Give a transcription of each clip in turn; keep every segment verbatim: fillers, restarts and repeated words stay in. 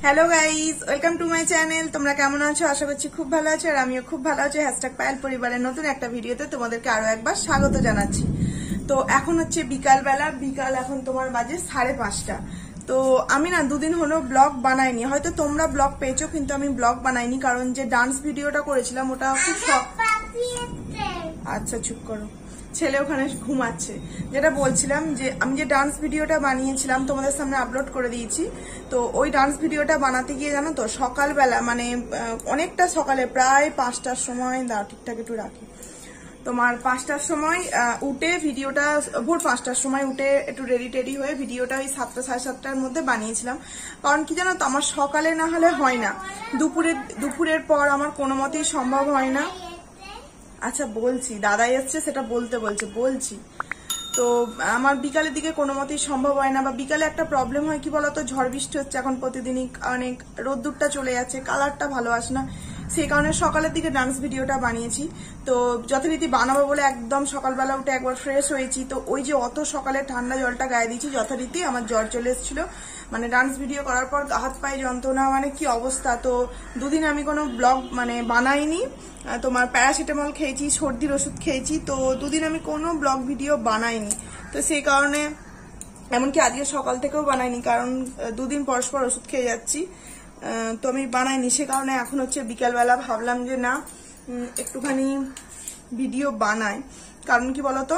Hello guys welcome to my channel. তোমরা কেমন আছো? আশা করছি খুব ভালো আছো আর আমিও খুব ভালো আছি। হ্যাশট্যাগ পায়েল পরিবারের নতুন একটা ভিডিওতে তোমাদেরকে আরো একবার স্বাগত জানাচ্ছি। তো এখন হচ্ছে বিকাল বেলা, বিকাল এখন তোমার বাজে সাড়ে পাঁচটা। তো আমি না দুদিন হলো ব্লগ বানাইনি, হয়তো তোমরা ব্লগ পেয়েছো কিন্তু আমি ব্লগ বানাইনি, কারণ যে ডান্স ভিডিওটা করেছিলাম ওটা খুব শখ। আচ্ছা চুপ করো, ছেলে ওখানে ঘুমাচ্ছে। যেটা বলছিলাম যে আমি যে ডান্স ভিডিওটা বানিয়েছিলাম তোমাদের সামনে আপলোড করে দিয়েছি। তো ওই ডান্স ভিডিওটা বানাতে গিয়ে জানো তো সকালবেলা মানে অনেকটা সকালে প্রায় পাঁচটার সময়, দাও ঠিকঠাক একটু রাখি, তোমার পাঁচটার সময় উঠে ভিডিওটা, ভোর পাঁচটার সময় উঠে একটু রেডি টেডি হয়ে ভিডিওটা ওই সাতটা সাড়ে সাতটার মধ্যে বানিয়েছিলাম। কারণ কি জানো তো আমার সকালে না হলে হয় না, দুপুরের দুপুরের পর আমার কোনো মতেই সম্ভব হয় না। আচ্ছা বলছি, দাদাই এসছে সেটা বলতে বলছে বলছি। তো আমার বিকালের দিকে কোনো মতেই সম্ভব হয় না, বা বিকালে একটা প্রবলেম হয় কি বলতো, ঝড় বৃষ্টি হচ্ছে এখন প্রতিদিনই, অনেক রোদ্দুরটা চলে যাচ্ছে, কালারটা ভালো আসে না, সেই কারণে সকালের দিকে ডান্স ভিডিওটা বানিয়েছি। তো যথারীতি বানাবো বলে একদম সকালবেলা উঠে একবার ফ্রেশ হয়েছি। তো ওই যে অত সকালে ঠান্ডা জলটা গায়ে দিয়েছি, যথারীতি আমার জ্বর চলে এসেছিল। মানে ডান্স ভিডিও করার পর হাত পায়ে যন্ত্রণা, মানে কি অবস্থা। তো দুদিন আমি কোনো ব্লগ মানে বানাইনি, তোমার প্যারাসিটামল খেয়েছি, সর্দির ওষুধ খেয়েছি, তো দুদিন আমি কোনো ব্লগ ভিডিও বানাইনি। তো সেই কারণে এমনকি আজকে সকাল থেকেও বানাইনি, কারণ দুদিন পরস্পর ওষুধ খেয়ে যাচ্ছি, তো আমি বানাইনি। সে কারণে এখন হচ্ছে বিকালবেলা ভাবলাম যে না একটুখানি ভিডিও বানাই। কারণ কি বলতো,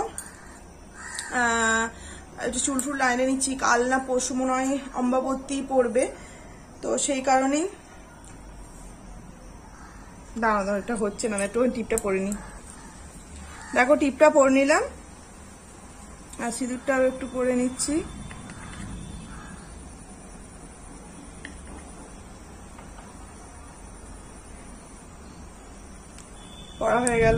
একটু চুল ফুল লাইনে নিচ্ছি, কাল না পরশু মনে হয় অম্বাবতী পড়বে, তো সেই কারণেই। দাঁড়া দাঁড়া, এটা হচ্ছে না, একটু টিপটা পরে নি। দেখো টিপটা পরে নিলাম আর সিঁদুরটাও একটু পরে নিচ্ছি। পড়া হয়ে গেল।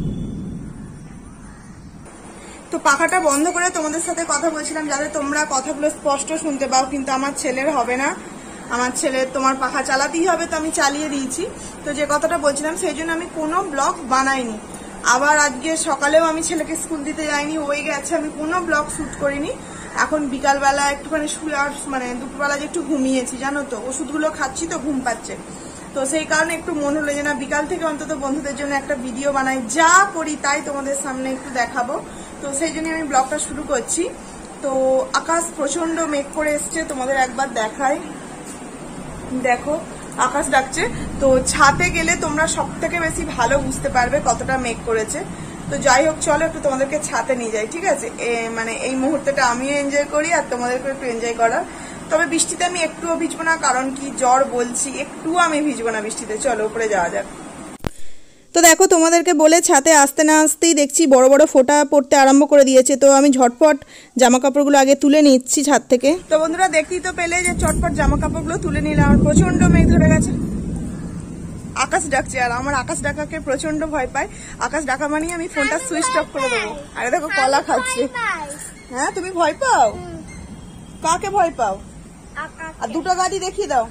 তো পাখাটা বন্ধ করে তোমাদের সাথে কথা বলছিলাম যাতে তোমরা কথাগুলো স্পষ্ট শুনতে পাও, কিন্তু আমার ছেলের হবে না, আমার ছেলে তোমার পাখা চালাতেই হবে, তো আমি চালিয়ে দিয়েছি। তো যে কথাটা বলছিলাম সেই জন্য আমি কোনো ব্লগ বানাইনি। আবার আজকে সকালেও আমি ছেলেকে স্কুল দিতে যাইনি, ওই গেছে, আমি কোনো ব্লগ শুট করিনি। এখন বিকালবেলা একটুখানি শুয়ে আর মানে দুপুরবেলা যে একটু ঘুমিয়েছি জানো তো, ওষুধগুলো খাচ্ছি তো ঘুম পাচ্ছে, তো সেই কারণে একটু মনে হলো যে না বিকাল থেকে অন্তত বন্ধুদের জন্য একটা ভিডিও বানাই, যা করি তাই তোমাদের সামনে একটু দেখাবো। তো সেই জন্য আমি ব্লগটা শুরু করছি। তো আকাশ প্রচন্ড মেঘ করে এসছে, তোমাদের একবার দেখাই, দেখো আকাশ ডাকছে। তো ছাদে গেলে তোমরা সব থেকে বেশি ভালো বুঝতে পারবে কতটা মেঘ করেছে। তো যাই হোক চলো একটু তোমাদেরকে ছাদে নিয়ে যাই, ঠিক আছে? মানে এই মুহূর্তটা আমিও এনজয় করি আর তোমাদেরকে একটু এনজয় করার। তবে বৃষ্টিতে আমি একটুও ভিজবো না, কারণ কি জ্বর বলছি, একটুও আমি ভিজবো না বৃষ্টিতে। চলো উপরে যাওয়া যাক। তো দেখো তোমাদেরকে বলে ছাদে আসতে না আসতেই দেখছি বড় বড় ফোঁটা পড়তে আরম্ভ করে দিয়েছে। তো আমি ঝটপট জামা কাপড়গুলো আগে তুলে নিচ্ছি ছাদ থেকে। তো বন্ধুরা দেখতেই তো পেলে যে চটপট জামা কাপড়গুলো তুলে নিলাম। আর প্রচন্ড মেঘ ধরে গেছে, আকাশ ডাকছে, আর আমার আকাশ ডাকাকে প্রচন্ড ভয় পায়। আকাশ ডাকা মানে আমি ফোনটা সুইচ অফ করে দেবো। আরে দেখো কলা খাচ্ছে। হ্যাঁ তুমি ভয় পাও? কাকে ভয় পাও? আর দুটো গাড়ি দেখিয়ে দাও।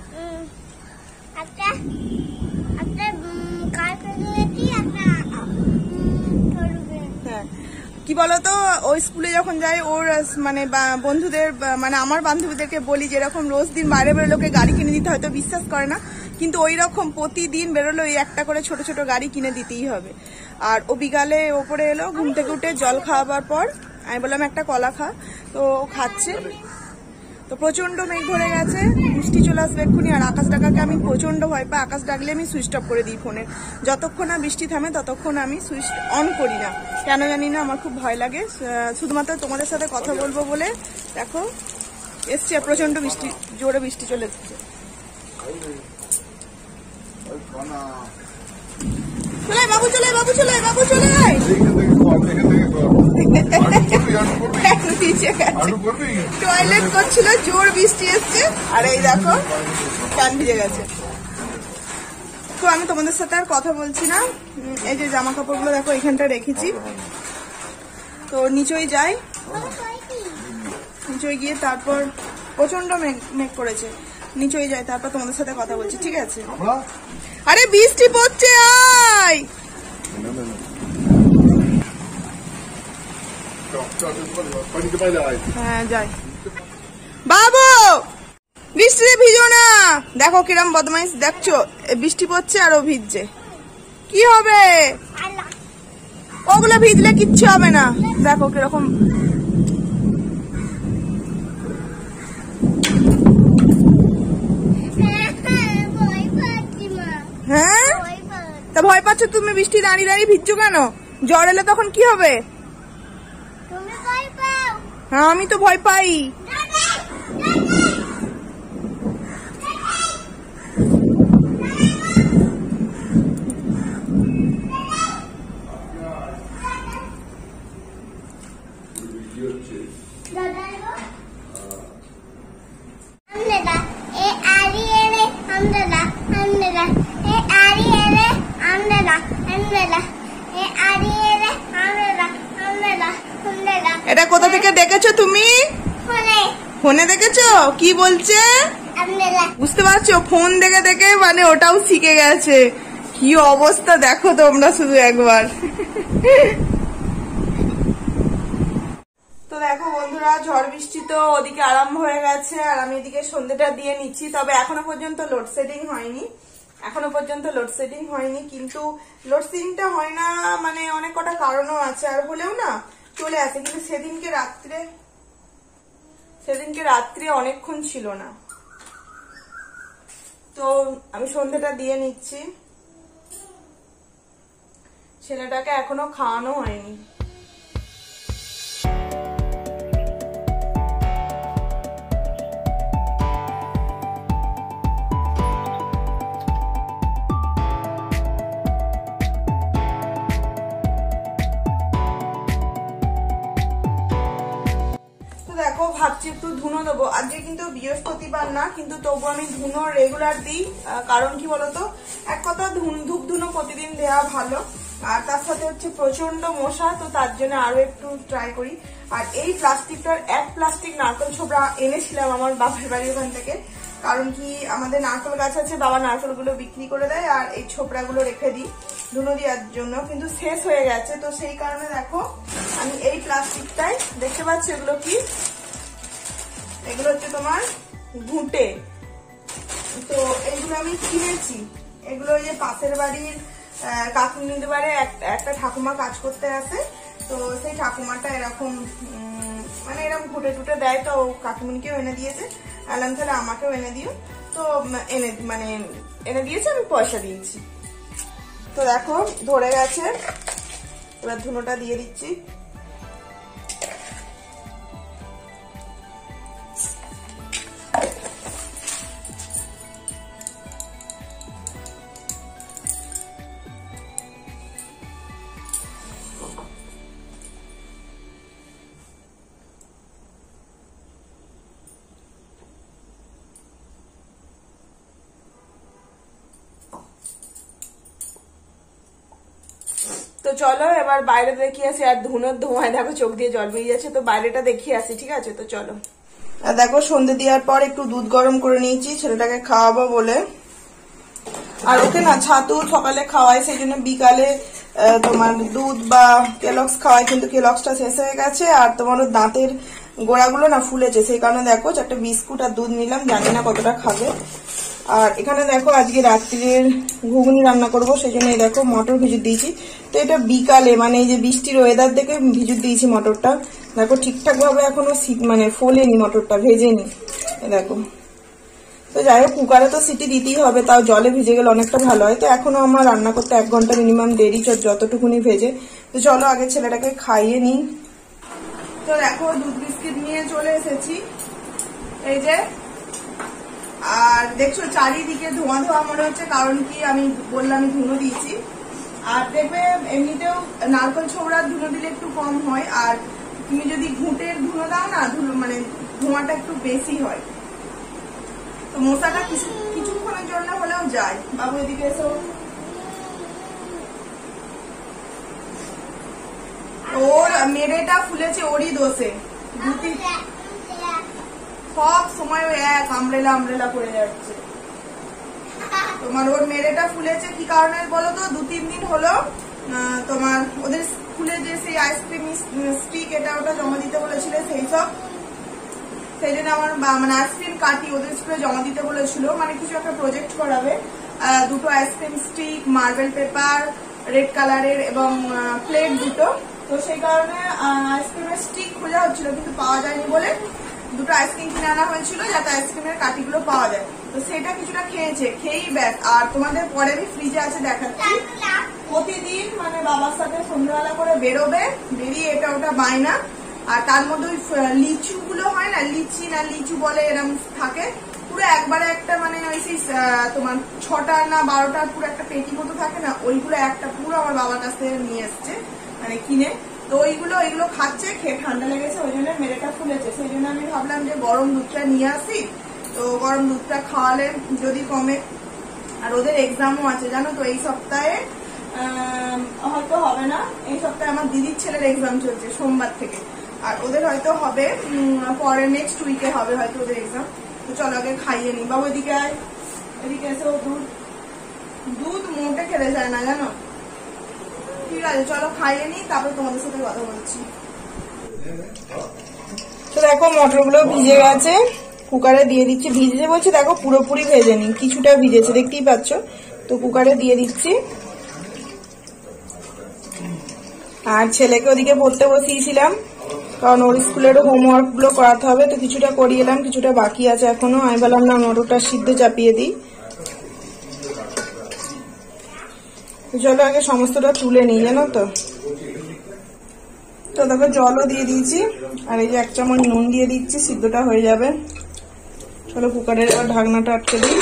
হ্যাঁ কি বলতো, ওই স্কুলে যখন যাই ওর মানে বন্ধুদের মানে আমার বান্ধবীদেরকে বলি যেরকম রোজ দিন বাইরে বেরোলোকে গাড়ি কিনে দিতে, হয়তো বিশ্বাস করে না, কিন্তু ওই রকম প্রতিদিন বেরোলো ওই একটা করে ছোট ছোট গাড়ি কিনে দিতেই হবে। আর ও বিকালে ওপরে এলো ঘুম থেকে উঠে জল খাওয়াবার পর আমি বললাম একটা কলা খা, তো ও খাচ্ছে। তো প্রচন্ড মেঘ ধরে গেছে, বৃষ্টি চলে আসবে এক্ষুনি। আর আকাশ ডাকাকে আমি প্রচন্ড ভয় পাই, আকাশ ডাকলে আমি সুইচ অফ করে দিই ফোনের। যতক্ষণ না বৃষ্টি থামে ততক্ষণ আমি সুইচ অন করি না, কেন জানি না, আমার খুব ভয় লাগে। শুধুমাত্র তোমাদের সাথে কথা বলবো বলে। দেখো এসছে প্রচন্ড বৃষ্টি, জোরে বৃষ্টি চলে এসছে। চলে বাবু, চলে বাবু, চলে বাবু, চলে টয়লেট করছিল, জোর বৃষ্টি এসছে, আর এই দেখো কান ভিজে গেছে। তো আমি তোমাদের সাথে আর কথা বলছি না, এই যে জামা কাপড়গুলো দেখো এখানটা রেখেছি। তো নিচেই যাই, নিচে গিয়ে তারপর প্রচন্ড মেঘ মেঘ করেছে, নিচে যাই তারপর তোমাদের সাথে কথা বলছি, ঠিক আছে? আরে বৃষ্টি পড়ছে, আয় হ্যাঁ যাই। বাবু বৃষ্টিতে ভিজো না, দেখো কিরম বদমাইশ, দেখছো বৃষ্টি পড়ছে আর ও ভিজছে, কি হবে? ওগুলো ভিজলে কিচ্ছু হবে না। দেখো কিরকম, হ্যাঁ তা ভয় পাচ্ছ তুমি? বৃষ্টি দাঁড়িয়ে দাঁড়িয়ে ভিজছো কেন? জ্বর এলে তখন কি হবে? হ্যাঁ আমি তো ভয় পাই। এটা কোথা থেকে দেখেছো তুমি? ফোনে দেখেছো? কি বলছে বুঝতে পারছো? ফোন দেখে দেখে মানে ওটাও শিখে গেছে। কি অবস্থা দেখো তোমরা শুধু একবার। তো দেখো বন্ধুরা, ঝড় বৃষ্টি তো ওদিকে আরম্ভ হয়ে গেছে আর আমি এদিকে সন্ধ্যেটা দিয়ে নিচ্ছি। তবে এখনো পর্যন্ত লোডশেডিং হয়নি, এখনো পর্যন্ত লোডশেডিং হয়নি। কিন্তু লোডশেডিংটা হয় না মানে অনেক কটা কারণও আছে, আর হলেও না চলে আসে। কিন্তু সেদিনকে রাত্রে সেদিনকে রাত্রে অনেকক্ষণ ছিল না। তো আমি সন্ধ্যেটা দিয়ে নিচ্ছি। ছেলেটাকে এখনো খাওয়ানো হয়নি। দেখো ভাবছি একটু ধুনো দেবো। আজকে কিন্তু বৃহস্পতিবার না, কিন্তু তবু আমি ধুনো রেগুলার দিই। কারণ কি বলতো, এক কথা ধূপ ধুনো প্রতিদিন দেওয়া ভালো, আর তার সাথে হচ্ছে প্রচন্ড মশা, তো তার জন্য আরো একটু ট্রাই করি। আর এই প্লাস্টিকটার এক প্লাস্টিক নারকেল ছোবড়া এনেছিলাম আমার বাপের বাড়ির ওখান থেকে। কারণ কি আমাদের নারকেল গাছ আছে, বাবা নারকেল গুলো বিক্রি করে দেয় আর এই ছোবড়া গুলো রেখে দিই ধুনো দেওয়ার জন্য, কিন্তু শেষ হয়ে গেছে। তো সেই কারণে দেখো আমি এই প্লাস্টিকটাই, দেখতে পাচ্ছি এগুলো কি, এগুলো হচ্ছে তোমার ঘুঁটে। তো এগুলো আমি কিনেছি, এগুলো ওই যে পাশের বাড়ির কাকুনিদের বাড়ি একটা ঠাকুমা কাজ করতে আসে, তো সেই ঠাকুমাটা এরকম মানে এরকম ঘুটে টুটে দেয়, তো কাকিমুনিকেও এনে দিয়েছে। আলাম তাহলে আমাকেও এনে দিও, তো এনে মানে এনে দিয়েছে, আমি পয়সা দিয়েছি। তো দেখো ধরে গেছে, এবার ধুনোটা দিয়ে দিচ্ছি। তো চলো এবার বাইরে দেখিয়ে আসি। আর ধুনোর ধোঁয়ায় দেখো চোখ দিয়ে জল বেরিয়ে যাচ্ছে, তো বাইরেটা দেখিয়ে আসি, ঠিক আছে? তো চলো। আর দেখো সন্ধ্যে দেওয়ার পর একটু দুধ গরম করে নিয়েছি ছেলেটাকে খাওয়াবো বলে। আর ওকে না ছাতু সকালে খাওয়াই, সেই জন্য বিকালে তোমার দুধ বা কেলক্স খাওয়াই, কিন্তু কেলক্সটা শেষ হয়ে গেছে। আর তোমার দাঁতের গোড়াগুলো না ফুলেছে, সেই কারণে দেখো একটা বিস্কুট আর দুধ নিলাম, জানি না কতটা খাবে। আর এখানে দেখো আজকে রাত্রির ঘুগনি রান্না করব, সেই জন্য এই দেখো মটর ভিজুত দিয়েছি। তো এটা বিকালে মানে এই যে বৃষ্টির ওয়েদার দেখে ভিজুত দিয়েছি মটরটা। দেখো ঠিকঠাক ভাবে এখনো মানে ফোলেনি মটরটা, ভেজেনি দেখো। তো যাই হোক কুকারে তো সিটি দিতেই হবে, তাও জলে ভিজে গেলে অনেকটা ভালো হয়। তো এখনো আমার রান্না করতে এক ঘন্টা মিনিমাম দেরি, যতটুকুনি ভেজে। তো চলো আগে ছেলেটাকে খাইয়ে নিই। তো দেখো দুধ বিস্কিট নিয়ে চলে এসেছি এই যে। আর দেখছো চারিদিকে ধোঁয়া ধোঁয়া মনে হচ্ছে, কারণ কি আমি বললাম আমি ধুনো দিয়েছি। আর দেখবে এমনিতেও নারকেল ছোবড়ার ধুনো দিলে একটু কম হয়, আর তুমি যদি ঘুঁটের ধুনো দাও না ধুলো মানে ধোঁয়াটা একটু বেশি হয়। তো মশাটা কিছু কিছুক্ষণের জন্য হলেও যায়। বাবু এদিকে এসো। ওর মেরেটা ফুলেছে ওরই দোষে, সব সময় এক আমরেলা আমরেলা করে যাচ্ছে। তোমার ওর মেরেটা ফুলেছে কি কারণে বলো তো? দু তিন দিন হলো তোমার ওদের স্কুলে যে সেই আইসক্রিম স্টিক এটা ওটা জমা দিতে বলেছিল, সেই সব সেই জন্য আমার মানে আইসক্রিম কাটি ওদের স্কুলে জমা দিতে বলেছিল, মানে কিছু একটা প্রজেক্ট করাবে, দুটো ice cream stick, marble paper red কালারের এবং প্লেট দুটো। তো সেই কারণে আইসক্রিমের স্টিক খোঁজা হচ্ছিল কিন্তু পাওয়া যায়নি বলে দুটো আইসক্রিম কিনে আনা হয়েছিল যাতে আইসক্রিমের কাঠিগুলো পাওয়া যায়। তো সেটা কিছুটা খেয়েছে, খেয়েই ব্যাস। আর তোমাদের পরে আমি ফ্রিজে আছে দেখাচ্ছি, প্রতিদিন মানে বাবার সাথে সন্ধ্যাবেলা করে বেরোবে, বেরিয়ে এটা ওটা বায়না। আর তার মধ্যে ওই লিচু গুলো হয় না, লিচি না লিচু বলে এরকম থাকে, পুরো একবারে একটা মানে ওই সেই তোমার ছটা না বারোটার পুরো একটা পেটি মতো থাকে না, ওইগুলো একটা পুরো আমার বাবার কাছ থেকে নিয়ে এসছে মানে কিনে। তো ওইগুলো ওইগুলো খাচ্ছে, খেয়ে ঠান্ডা লেগেছে, ওই জন্য মেরেটা ফুলেছে। সেই জন্য আমি ভাবলাম যে গরম দুধটা নিয়ে আসি, তো গরম দুধটা খাওয়ালে যদি কমে। আর ওদের এক্সামও আছে জানো তো, এই সপ্তাহে হয়তো হবে না, এই সপ্তাহে আমার দিদির ছেলের এক্সাম চলছে সোমবার থেকে, আর ওদের হয়তো হবে পরে নেক্সট উইকে হবে হয়তো ওদের এক্সাম। তো চলো আগে খাইয়ে নি। বাবু এদিকে আয়, এদিকে এসে ও দুধ দুধ মোটে খেতে যায় না জানো। ঠিক আছে চলো খাইয়ে নি, তারপর তোমাদের সাথে কথা বলছি। তো দেখো মটরগুলো ভিজে গেছে, কুকারে দিয়ে দিচ্ছি। ভিজে বলছি দেখো পুরোপুরি ভেজে নি, কিছুটা ভিজেছে দেখতেই পাচ্ছ। তো কুকারে দিয়ে দিচ্ছি। আর ছেলেকে ওদিকে পড়তে বসিয়েছিলাম, কারণ ওর স্কুলের হোমওয়ার্ক গুলো করাতে হবে। তো কিছুটা করিয়ে এলাম, কিছুটা বাকি আছে এখনো। আমি বললাম না মটরটা সিদ্ধ চাপিয়ে দিই। চলো আগে সমস্তটা তুলে নিই জানো তো। তো দেখো জলও দিয়ে দিয়েছি, আর এই যে এক চামচ নুন দিয়ে দিচ্ছি, সিদ্ধটা হয়ে যাবে। চলো কুকারের এবার ঢাকনাটা আটকে দিই।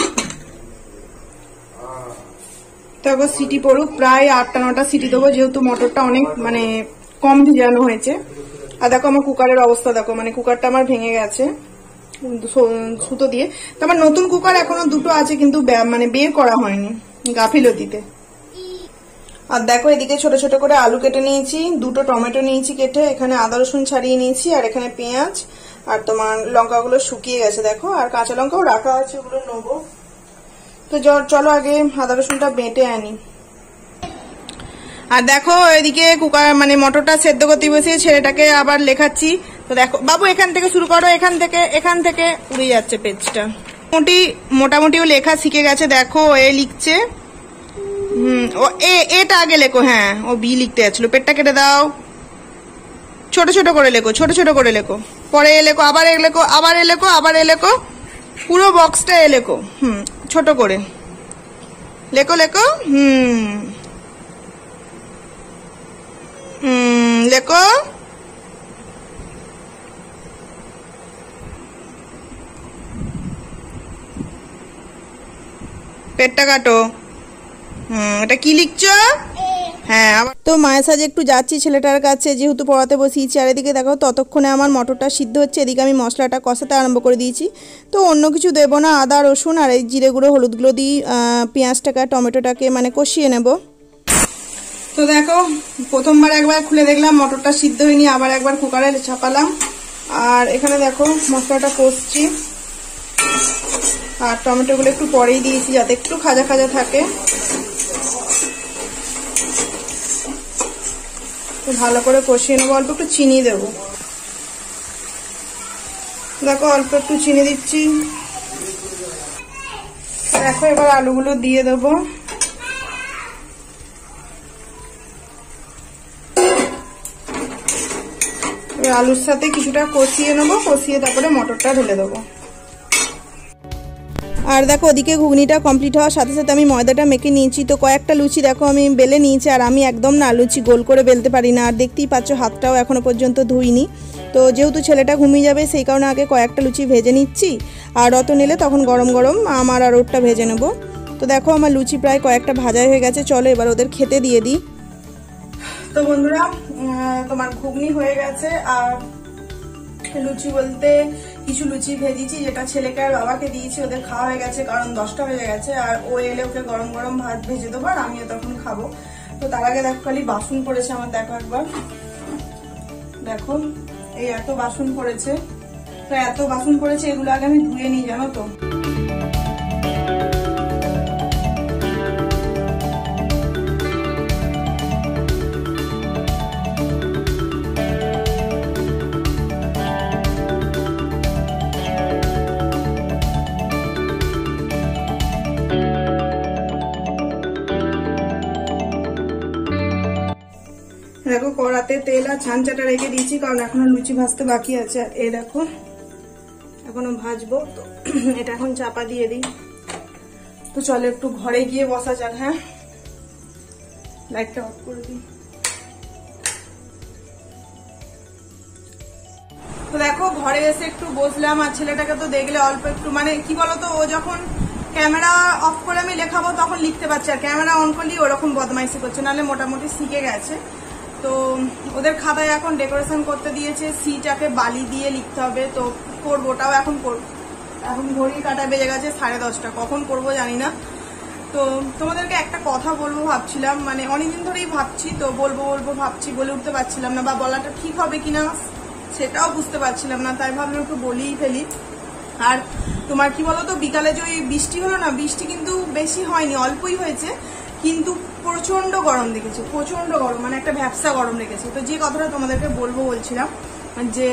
দেখো সিটি পড়ুক, প্রায় আটটা নটা সিটি দেবো, যেহেতু মটরটা অনেক মানে কম ভিজানো হয়েছে। আর দেখো আমার কুকারের অবস্থা দেখো, মানে কুকারটা আমার ভেঙে গেছে সুতো দিয়ে। তো আমার নতুন কুকার এখনো দুটো আছে কিন্তু মানে বের করা হয়নি গাফিলতিতে। আর দেখো এদিকে ছোট ছোট করে আলু কেটে নিয়েছি, দুটো টমেটো নিয়েছি কেটে, এখানে আদা রসুন ছাড়িয়ে নিয়েছি, আর এখানে পেঁয়াজ, আর তোমার লঙ্কাগুলো শুকিয়ে গেছে দেখো, আর কাঁচা লঙ্কাও রাখা আছে, ওগুলো নেবো। তো চলো আগে আদা রসুনটা বেটে আনি। আর দেখো এদিকে কুকার মানে মটরটা সেদ্ধ করতে বসে ছেলেটাকে আবার লেখাচ্ছি। তো দেখো বাবু এখান থেকে শুরু করো, এখান থেকে এখান থেকে উড়ে যাচ্ছে পেজটা। মোটামুটি মোটামুটি ও লেখা শিখে গেছে, দেখো এ লিখছে। হুম ও এ এটা আগে লেখো, হ্যাঁ ও বি লিখতে যাচ্ছিল। পেটটা কেটে দাও, ছোট ছোট করে লেখো, ছোট ছোট করে লেখো, পরে এ লেখো, আবার এ লেখো, আবার এ লেখো, আবার এ লেখো, পুরো বক্সটা এ লেখো। হুম ছোট করে লেখো লেখো। হুম হুম লেখো। পেটটা কাটো। হুম এটা কি লিখছো? হ্যাঁ আবার তো মায়ের সাথে একটু যাচ্ছি ছেলেটার কাছে, যেহেতু পড়াতে বসিয়েছি। আর এদিকে দেখো ততক্ষণে আমার মটরটা সিদ্ধ হচ্ছে, এদিকে আমি মশলাটা কষাতে আরম্ভ করে দিয়েছি। তো অন্য কিছু দেবো না, আদা রসুন আর এই জিরে গুঁড়ো হলুদগুলো দিয়ে পেঁয়াজটাকে টমেটোটাকে মানে কষিয়ে নেব। তো দেখো প্রথমবার একবার খুলে দেখলাম মটরটা সিদ্ধ হয়নি, আবার একবার কুকারে চাপালাম। আর এখানে দেখো মশলাটা কষছি, আর টমেটোগুলো একটু পরেই দিয়েছি যাতে একটু খাজা খাজা থাকে। ভালো করে কষিয়ে নেবো, অল্প একটু চিনি দেবো। দেখো অল্প একটু চিনি দিচ্ছি। দেখো এবার আলুগুলো দিয়ে দেবো। আলুর সাথে কিছুটা কষিয়ে নেবো, কষিয়ে তারপরে মটরটা ঢেলে দেবো। আর দেখো ওদিকে ঘুগনিটা কমপ্লিট হওয়ার সাথে সাথে আমি ময়দাটা মেখে নিয়েছি। তো কয়েকটা লুচি দেখো আমি বেলে নিয়েছি, আর আমি একদম না লুচি গোল করে বেলতে পারি না। আর দেখতেই পাচ্ছ হাতটাও এখনো পর্যন্ত ধুইনি। তো যেহেতু ছেলেটা ঘুমিয়ে যাবে সেই কারণে আগে কয়েকটা লুচি ভেজে নিচ্ছি, আর অত নিলে তখন গরম গরম আমার আর ওরটা ভেজে নেব। তো দেখো আমার লুচি প্রায় কয়েকটা ভাজাই হয়ে গেছে, চলো এবার ওদের খেতে দিয়ে দিই। তো বন্ধুরা তোমার ঘুগনি হয়ে গেছে, আর লুচি বলতে কিছু লুচি ভেজেছি যেটা ছেলেকে আর বাবাকে দিয়েছি, ওদের খাওয়া হয়ে গেছে কারণ দশটা বেজে গেছে। আর ও এলে ওকে গরম গরম ভাত ভেজে দেবো, আর আমিও তখন খাবো। তো তার আগে দেখো খালি বাসন পড়েছে আমার, দেখো একবার দেখো এই এত বাসন পড়েছে। তো এত বাসন পড়েছে, এগুলো আগে আমি ধুয়ে নিই জানো তো। দেখো কড়াতে তেল আর ছানচাটা রেখে দিয়েছি, কারণ এখনো লুচি ভাজতে বাকি আছে। আর এই দেখো এখনো ভাজবো, তো এটা এখন চাপা দিয়ে দিই। তো চলো একটু ঘরে গিয়ে বসা যাক। হ্যাঁ, লাইটটা অফ করে দিই। তো দেখো ঘরে এসে একটু বসলাম, আর ছেলেটাকে তো দেখলে অল্প একটু মানে কি বলতো, ও যখন ক্যামেরা অফ করে আমি লেখাবো তখন লিখতে পারছে, আর ক্যামেরা অন করলেই ওরকম বদমাইশি করছে, নাহলে মোটামুটি শিখে গেছে। তো ওদের খাতায় এখন ডেকোরেশন করতে দিয়েছে, সিটাকে বালি দিয়ে লিখতে হবে, তো করবো, ওটাও এখন করবো। এখন ঘড়ি কাটা বেজে গেছে সাড়ে দশটা, কখন করবো জানি না। তো তোমাদেরকে একটা কথা বলবো ভাবছিলাম, মানে অনেকদিন ধরেই ভাবছি, তো বলবো বলবো ভাবছি, বলে উঠতে পারছিলাম না, বা বলাটা ঠিক হবে কিনা সেটাও বুঝতে পারছিলাম না, তাই ভাবলাম একটু বলেই ফেলি। আর তোমার কি বলতো, বিকালে যে ওই বৃষ্টি হলো না, বৃষ্টি কিন্তু বেশি হয়নি, অল্পই হয়েছে, কিন্তু প্রচন্ড গরম দেখেছে, প্রচন্ড গরম, মানে একটা ভ্যাপসা গরম রেখেছে। তো যে কথাটা তোমাদেরকে বলবো বলছিলাম যে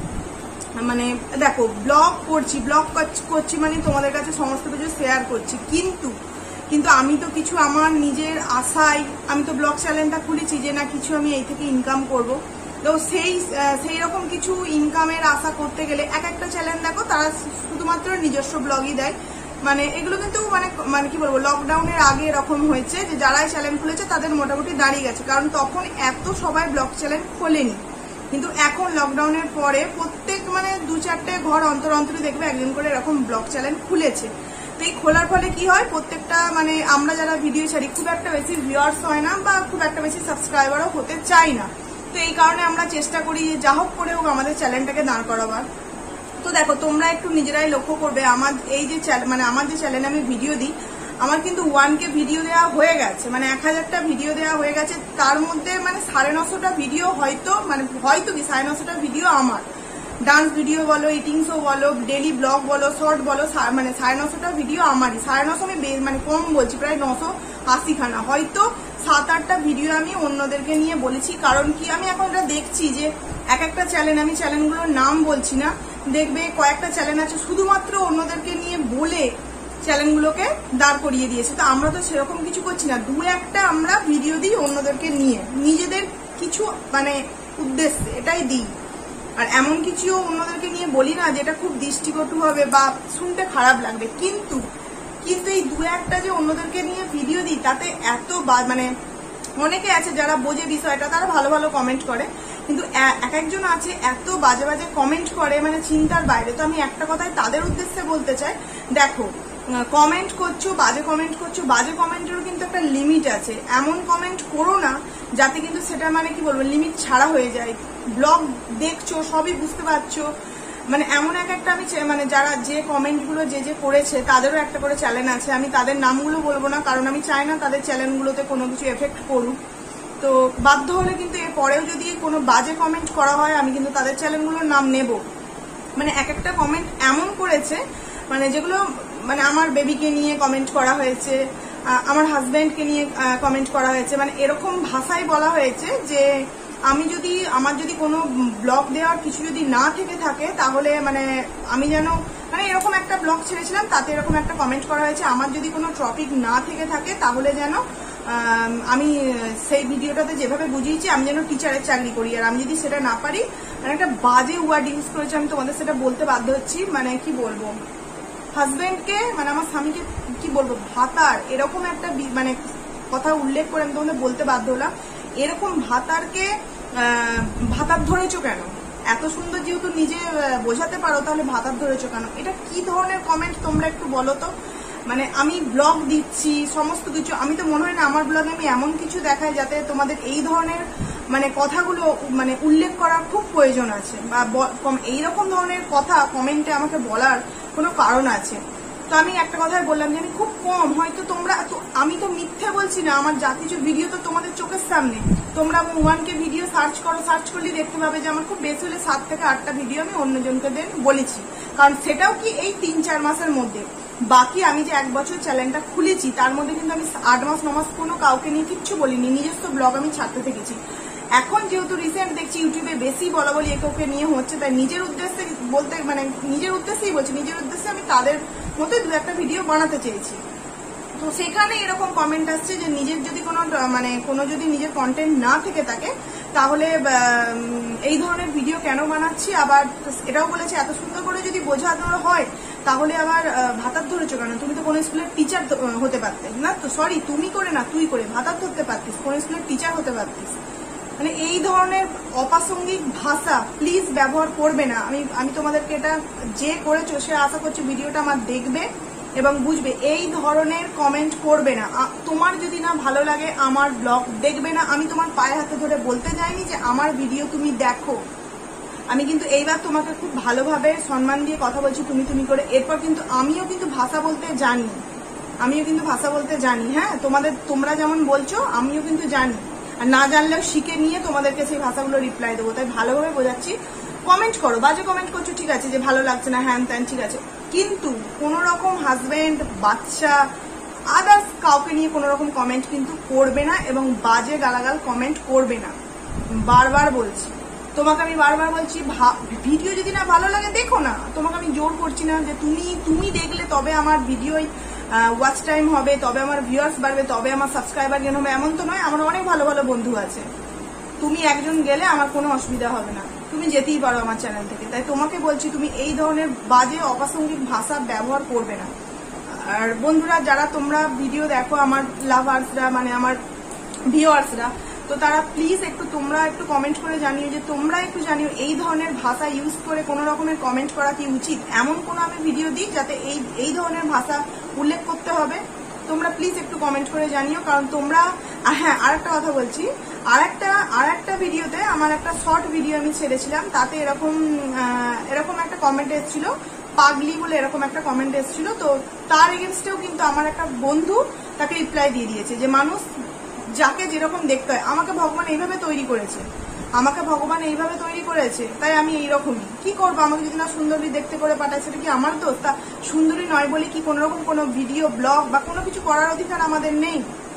মানে দেখো, ব্লগ করছি ব্লগ করছি মানে তোমাদের কাছে সমস্ত কিছু শেয়ার করছি, কিন্তু কিন্তু আমি তো কিছু আমার নিজের আশায় আমি তো ব্লগ চ্যানেলটা খুলেছি যে না কিছু আমি এই থেকে ইনকাম করব। তো সেই সেই রকম কিছু ইনকামের আশা করতে গেলে এক একটা চ্যানেল দেখো তারা শুধুমাত্র নিজস্ব ব্লগই দেয়, মানে এগুলো কিন্তু মানে মানে কি বলবো, লকডাউনের আগে এরকম হয়েছে যে যারাই চ্যানেল খুলেছে তাদের মোটামুটি দাঁড়িয়ে গেছে, কারণ তখন এত সবাই ব্লগ চ্যানেল খোলেনি। কিন্তু এখন লকডাউনের পরে প্রত্যেক মানে দু চারটে ঘর অন্তর অন্তরে দেখবে একজন করে এরকম ব্লগ চ্যানেল খুলেছে। তো এই খোলার ফলে কি হয়, প্রত্যেকটা মানে আমরা যারা ভিডিও ছাড়ি খুব একটা বেশি ভিউয়ার্স হয় না, বা খুব একটা বেশি সাবস্ক্রাইবারও হতে চাই না। তো এই কারণে আমরা চেষ্টা করি যে যা হোক করে হোক আমাদের চ্যানেলটাকে দাঁড় করাবার। তো দেখো তোমরা একটু নিজেরাই লক্ষ্য করবে, আমার এই যে মানে আমার যে চ্যানেলে আমি ভিডিও দিই, আমার কিন্তু ওয়ান কে ভিডিও দেওয়া হয়ে গেছে, মানে এক হাজারটা ভিডিও দেওয়া হয়ে গেছে, তার মধ্যে মানে সাড়ে নশোটা ভিডিও হয়তো মানে হয়তো কি সাড়ে নশোটা ভিডিও আমার ডান্স ভিডিও বলো, ইটিং শো বলো, ডেলি ব্লগ বলো, শর্ট বলো, মানে সাড়ে নশোটা ভিডিও আমারই। সাড়ে নশো আমি মানে কম বলছি, প্রায় নশো আশি খানা, হয়তো সাত আটটা ভিডিও আমি অন্যদেরকে নিয়ে বলেছি। কারণ কি, আমি এখন এটা দেখছি যে এক একটা চ্যানেল, আমি চ্যানেলগুলোর নাম বলছি না, দেখবে কয়েকটা চ্যানেল আছে শুধুমাত্র অন্যদেরকে নিয়ে বলে চ্যানেলগুলোকে দাঁড় করিয়ে দিয়েছে। তো আমরা তো সেরকম কিছু করছি না, দু একটা আমরা ভিডিও দিই অন্যদেরকে নিয়ে, নিজেদের কিছু মানে উদ্দেশ্যে এটাই দিই। আর এমন কিছু অন্যদেরকে নিয়ে বলি না যেটা খুব দৃষ্টিকটু হবে বা শুনতে খারাপ লাগবে, কিন্তু কিন্তু এই দু একটা যে অন্যদেরকে নিয়ে ভিডিও দিই তাতে এত মানে অনেকে আছে যারা বোঝে বিষয়টা, তারা ভালো ভালো কমেন্ট করে, কিন্তু এক একজন আছে এত বাজে বাজে কমেন্ট করে, মানে চিন্তার বাইরে। তো আমি একটা কথাই তাদের উদ্দেশ্যে বলতে চাই, দেখো কমেন্ট করছো, বাজে কমেন্ট করছো, বাজে কমেন্টেরও কিন্তু একটা লিমিট আছে। এমন কমেন্ট করো না যাতে কিন্তু সেটা মানে কি বলবো লিমিট ছাড়া হয়ে যায়। ব্লগ দেখছো, সবই বুঝতে পারছো, মানে এমন এক একটা আমি মানে যারা যে কমেন্টগুলো যে যে করেছে তাদেরও একটা করে চ্যানেল আছে, আমি তাদের নামগুলো বলবো না, কারণ আমি চাই না তাদের চ্যানেলগুলোতে কোনো কিছু এফেক্ট করুক। তো বাধ্য হলে কিন্তু এর পরেও যদি কোনো বাজে কমেন্ট করা হয় আমি কিন্তু তাদের চ্যানেলগুলোর নাম নেব। মানে এক একটা কমেন্ট এমন করেছে মানে যেগুলো মানে আমার বেবিকে নিয়ে কমেন্ট করা হয়েছে, আমার হাজব্যান্ডকে নিয়ে কমেন্ট করা হয়েছে, মানে এরকম ভাষায় বলা হয়েছে যে আমি যদি আমার যদি কোনো ব্লগ দেওয়ার কিছু যদি না থেকে থাকে তাহলে মানে আমি যেন মানে এরকম একটা ব্লগ ছেড়েছিলাম তাতে এরকম একটা কমেন্ট করা হয়েছে, আমার যদি কোনো টপিক না থেকে থাকে তাহলে যেন আমি সেই ভিডিওটাতে যেভাবে বুঝিয়েছি আমি যেন টিচারের চাকরি করি, আর আমি যদি সেটা না পারি মানে একটা বাজে ওয়ার্ড ইউজ করেছি, আমি তোমাদের সেটা বলতে বাধ্য হচ্ছি। মানে কি বলবো, হাজবেন্ডকে মানে আমার স্বামীকে কি বলবো ভাতার এরকম একটা মানে কথা উল্লেখ করে আমি তোমাদের বলতে বাধ্য হলাম। এরকম ভাতারকে ভাতার ধরেছো কেন? এত সুন্দর যেহেতু নিজে বোঝাতে পারো তাহলে ভাতার ধরেছো কেন? এটা কি ধরনের কমেন্ট তোমরা একটু বলো তো। মানে আমি ব্লগ দিচ্ছি সমস্ত কিছু, আমি তো মনে হয় না আমার ব্লগে আমি এমন কিছু দেখাই যাতে তোমাদের এই ধরনের মানে কথাগুলো মানে উল্লেখ করার খুব প্রয়োজন আছে, বা এইরকম ধরনের কথা কমেন্টে আমাকে বলার কোনো কারণ আছে। তো আমি একটা কথাই বললাম যে আমি খুব কম, হয়তো তোমরা তো আমি তো মিথ্যে বলছি না, আমার যা কিছু ভিডিও তো তোমাদের চোখের সামনে, তোমরা ওয়ান কে ভিডিও সার্চ করো, সার্চ করলে দেখতে পাবে যে আমার খুব বেশি হলে সাত থেকে আটটা ভিডিও আমি অন্যজনকে বলেছি, কারণ সেটাও কি এই তিন চার মাসের মধ্যে। বাকি আমি যে এক বছর চ্যানেলটা খুলেছি তার মধ্যে কিন্তু আমি আট মাস ন মাস কোনো কাউকে নিয়ে কিচ্ছু বলিনি, নিজস্ব ব্লগ আমি ছাড়তে থেকেছি। এখন যেহেতু রিসেন্ট দেখছি ইউটিউবে বেশি বলা বলি একে নিয়ে হচ্ছে, তাই নিজের উদ্দেশ্যে বলতে মানে নিজের উদ্দেশ্যেই বলছি, নিজের উদ্দেশ্যে আমি তাদের মতো দু একটা ভিডিও বানাতে চেয়েছি। তো সেখানে এরকম কমেন্ট আসছে যে নিজের যদি কোনো মানে কোনো যদি নিজের কন্টেন্ট না থেকে থাকে তাহলে এই ধরনের ভিডিও কেন বানাচ্ছি। আবার এটাও বলেছে এত সুন্দর করে যদি বোঝানো হয় তাহলে আবার ভাতার ধরেছো কেন, তুমি তো কোনো স্কুলের টিচার হতে পারতে না, তো সরি তুমি করে না তুই করে ভাতার ধরতে পারতিস, কোন স্কুলের টিচার হতে পারতিস। মানে এই ধরনের অপ্রাসঙ্গিক ভাষা প্লিজ ব্যবহার করবে না। আমি আমি তোমাদেরকে এটা যে করেছো সে আশা করছি ভিডিওটা আমার দেখবে এবং বুঝবে। এই ধরনের কমেন্ট করবে না। তোমার যদি না ভালো লাগে আমার ব্লগ দেখবে না। আমি তোমার পায়ে হাতে ধরে বলতে যাইনি যে আমার ভিডিও তুমি দেখো। আমি কিন্তু এইবার তোমাকে খুব ভালোভাবে সম্মান দিয়ে কথা বলছি তুমি তুমি করে। এরপর কিন্তু আমিও কিন্তু ভাষা বলতে জানি, আমিও কিন্তু ভাষা বলতে জানি। হ্যাঁ, তোমাদের তোমরা যেমন বলছো আমিও কিন্তু জানি, আর না জানলেও শিখে নিয়ে তোমাদেরকে সেই ভাষাগুলো রিপ্লাই দেবো। তাই ভালোভাবে বোঝাচ্ছি। কমেন্ট করো, বাজে কমেন্ট করছো ঠিক আছে, যে ভালো লাগছে না হ্যান ত্যান ঠিক আছে, কিন্তু কোন রকম হাজবেন্ড বাচ্চা আদার্স কাউকে নিয়ে কোন রকম কমেন্ট কিন্তু করবে না এবং বাজে গালাগাল কমেন্ট করবে না। বারবার বলছি তোমাকে, আমি বারবার বলছি ভিডিও যদি না ভালো লাগে দেখো না। তোমাকে আমি জোর করছি না যে তুমি তুমি দেখলে তবে আমার ভিডিও ওয়াচ টাইম হবে, তবে আমার ভিউয়ার্স বাড়বে, তবে আমার সাবস্ক্রাইবার গেন হবে, এমন তো নয়। আমার অনেক ভালো ভালো বন্ধু আছে, তুমি একজন গেলে আমার কোনো অসুবিধা হবে না, তুমি যেতেই পারো আমার চ্যানেল থেকে। তাই তোমাকে বলছি তুমি এই ধরনের বাজে অপ্রাসঙ্গিক ভাষা ব্যবহার করবে না। আর বন্ধুরা যারা তোমরা ভিডিও দেখো আমার লাভার্সরা মানে আমার ভিউয়ার্সরা, তো তারা প্লিজ একটু তোমরা একটু কমেন্ট করে জানিও, যে তোমরা একটু জানিও এই ধরনের ভাষা ইউজ করে কোনো রকমের কমেন্ট করা কি উচিত। এমন কোনো আমি ভিডিও দিই যাতে এই এই ধরনের ভাষা উল্লেখ করতে হবে, তোমরা প্লিজ একটু কমেন্ট করে জানিও। কারণ তোমরা, হ্যাঁ আর একটা কথা বলছি, আর একটা আর একটা ভিডিওতে আমার একটা শর্ট ভিডিও আমি ছেড়েছিলাম, তাতে এরকম এরকম একটা কমেন্ট এসেছিল, পাগলি বলে এরকম একটা কমেন্ট এসেছিল। তো তার এগেনস্টেও কিন্তু আমার একটা বন্ধু তাকে রিপ্লাই দিয়ে দিয়েছে যে মানুষ যাকে যেরকম দেখতে হয়, আমাকে ভগবান এইভাবে তৈরি করেছে, আমাকে ভগবান এইভাবে তৈরি করেছে, তাই আমি এইরকমই। কি করবো, আমাকে যদি না সুন্দরী দেখতে করে পাঠায় সেটা কি আমার দোষ? তা সুন্দরী নয় বলে কি কোনো রকম কোনো ভিডিও ব্লগ বা কোনো কিছু করার অধিকার আমাদের নেই?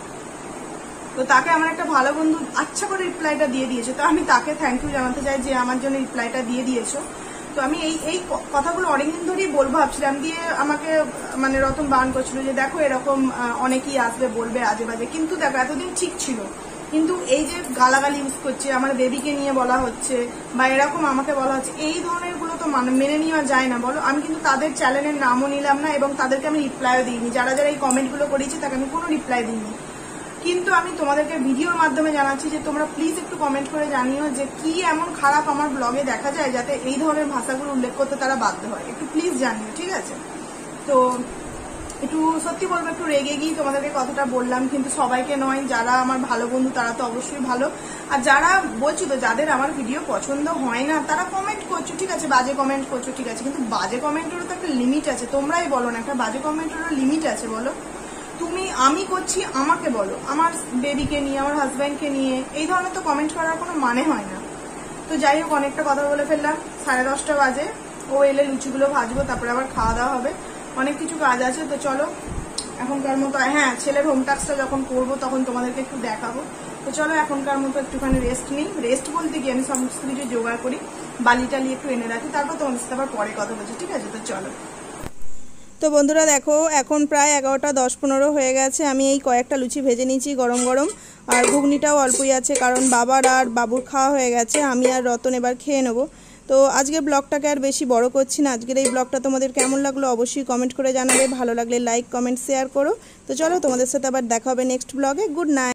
তো তাকে আমার একটা ভালো বন্ধু আচ্ছা করে রিপ্লাইটা দিয়ে দিয়েছে, তো আমি তাকে থ্যাংক ইউ জানাতে চাই যে আমার জন্য রিপ্লাইটা দিয়ে দিয়েছো। তো আমি এই এই কথাগুলো অনেকদিন ধরেই বলবো ভাবছিলাম, দিয়ে আমাকে মানে রতন বারণ করছিল যে দেখো এরকম অনেকেই আসবে বলবে আজে বাজে, কিন্তু দেখো এতদিন ঠিক ছিল। কিন্তু এই যে গালাগালি ইউজ করছে, আমার বেবিকে নিয়ে বলা হচ্ছে বা এরকম আমাকে বলা হচ্ছে, এই ধরনের গুলো তো মেনে নেওয়া যায় না বলো। আমি কিন্তু তাদের চ্যানেলের নামও নিলাম না এবং তাদেরকে আমি রিপ্লাইও দিইনি, যারা যারা এই কমেন্টগুলো করেছি তাকে আমি কোনো রিপ্লাই দিইনি। কিন্তু আমি তোমাদেরকে ভিডিওর মাধ্যমে জানাচ্ছি যে তোমরা প্লিজ একটু কমেন্ট করে জানিও যে কি এমন খারাপ আমার ব্লগে দেখা যায় যাতে এই ধরনের ভাষাগুলো উল্লেখ করতে তারা বাধ্য হয়। একটু প্লিজ জানিও, ঠিক আছে? তো একটু সত্যি বলবো একটু রেগে গিয়ে তোমাদেরকে কথাটা বললাম, কিন্তু সবাইকে নয়, যারা আমার ভালো বন্ধু তারা তো অবশ্যই ভালো, আর যারা বলছি তো যাদের আমার ভিডিও পছন্দ হয় না তারা কমেন্ট করছো ঠিক আছে, বাজে কমেন্ট করছো ঠিক আছে, কিন্তু বাজে কমেন্টেরও তো একটা লিমিট আছে। তোমরাই বলো না, একটা বাজে কমেন্টেরও লিমিট আছে বলো। তুমি আমি করছি আমাকে বলো, আমার বেবিকে নিয়ে আমার হাজব্যান্ডকে নিয়ে এই ধরনের তো কমেন্ট করার কোনো মানে হয় না। তো যাই হোক অনেকটা কথা বলে ফেললাম, সাড়ে দশটা বাজে, ও এলে লুচিগুলো ভাজবো, তারপরে আবার খাওয়া দাওয়া হবে, অনেক কিছু কাজ আছে। তো চলো এখনকার মতো, হ্যাঁ ছেলের হোম টাস্কটা যখন করবো তখন তোমাদেরকে একটু দেখাবো। তো চলো এখনকার মতো একটুখানি রেস্ট নিই। রেস্ট বলতে গিয়ে আমি সমস্ত কিছু জোগাড় করি, বালি টালি একটু এনে রাখি, তারপর তোমাদের সাথে আবার পরে কথা বলছি, ঠিক আছে? তো চলো। তো বন্ধুরা দেখো এখন প্রায় এগারোটা দশ পনেরো হয়ে গেছে, আমি এই কয়েকটা লুচি ভেজে নিয়েছি গরম গরম, আর ঘুগনিটাও অল্পই আছে কারণ বাবার আর বাবুর খাওয়া হয়ে গেছে, আমি আর রতন এবার খেয়ে নেবো। তো আজকের ব্লগটাকে আর বেশি বড় করছি না। আজকের এই ব্লগটা তোমাদের কেমন লাগলো অবশ্যই কমেন্ট করে জানাবে, ভালো লাগলে লাইক কমেন্ট শেয়ার করো। তো চলো তোমাদের সাথে আবার দেখা হবে নেক্সট ব্লগে। Good night.